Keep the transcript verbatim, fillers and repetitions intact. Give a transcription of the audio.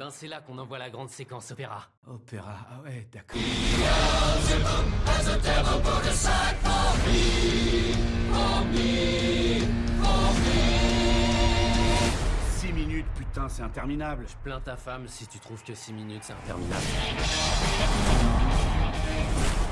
ben c'est là qu'on envoie la grande séquence opéra. Opéra, ah ouais, d'accord. Six minutes, putain, c'est interminable. Je plains ta femme si tu trouves que six minutes c'est interminable.